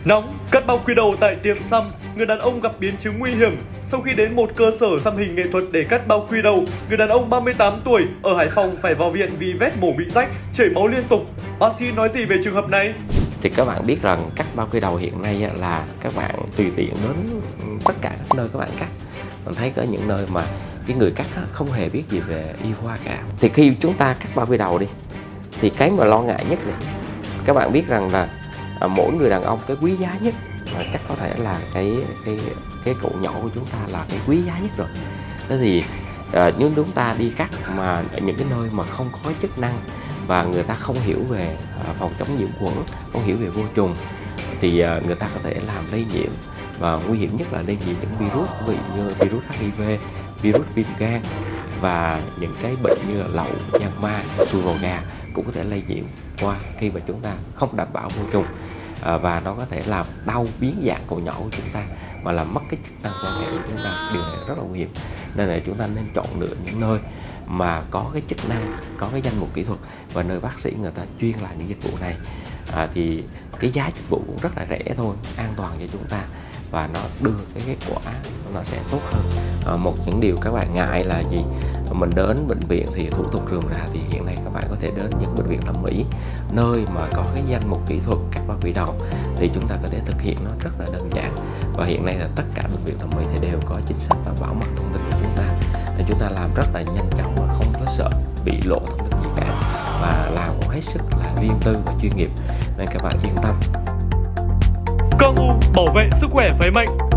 Nóng, cắt bao quy đầu tại tiệm xăm, người đàn ông gặp biến chứng nguy hiểm. Sau khi đến một cơ sở xăm hình nghệ thuật để cắt bao quy đầu, người đàn ông 38 tuổi ở Hải Phòng phải vào viện vì vết mổ bị rách, chảy máu liên tục. Bác sĩ nói gì về trường hợp này? Thì các bạn biết rằng cắt bao quy đầu hiện nay là các bạn tùy tiện đến tất cả các nơi các bạn cắt. Mình thấy có những nơi mà cái người cắt không hề biết gì về y khoa cả. Thì khi chúng ta cắt bao quy đầu đi, thì cái mà lo ngại nhất này, các bạn biết rằng là mỗi người đàn ông cái quý giá nhất mà chắc có thể là cái cổ nhỏ của chúng ta là cái quý giá nhất rồi. Thế thì nếu chúng ta đi cắt mà ở những cái nơi mà không có chức năng và người ta không hiểu về phòng chống nhiễm khuẩn, không hiểu về vô trùng, thì người ta có thể làm lây nhiễm, và nguy hiểm nhất là lây nhiễm những virus, ví dụ như virus HIV, virus viêm gan và những cái bệnh như là lậu, giang ma, xùi màu gà cũng có thể lây nhiễm qua khi mà chúng ta không đảm bảo vô trùng, và nó có thể làm đau biến dạng cổ nhỏ của chúng ta mà làm mất cái chức năng quan hệ của chúng ta. Điều này rất là nguy hiểm, nên là chúng ta nên chọn lựa những nơi mà có cái chức năng, có cái danh mục kỹ thuật và nơi bác sĩ người ta chuyên làm những dịch vụ này. Thì cái giá dịch vụ cũng rất là rẻ thôi, an toàn cho chúng ta và nó đưa cái kết quả nó sẽ tốt hơn. Một những điều các bạn ngại là gì? Mình đến bệnh viện thì thủ tục rườm rà, thì hiện nay các bạn có thể đến những bệnh viện thẩm mỹ nơi mà có cái danh mục kỹ thuật cắt bao quy đầu thì chúng ta có thể thực hiện nó rất là đơn giản. Và hiện nay là tất cả bệnh viện thẩm mỹ thì đều có chính sách bảo mật thông tin của chúng ta, nên chúng ta làm rất là nhanh chóng và không có sợ bị lộ thông tin gì cả, và làm cũng hết sức là riêng tư và chuyên nghiệp, nên các bạn yên tâm. Cơ u bảo vệ sức khỏe phái mạnh.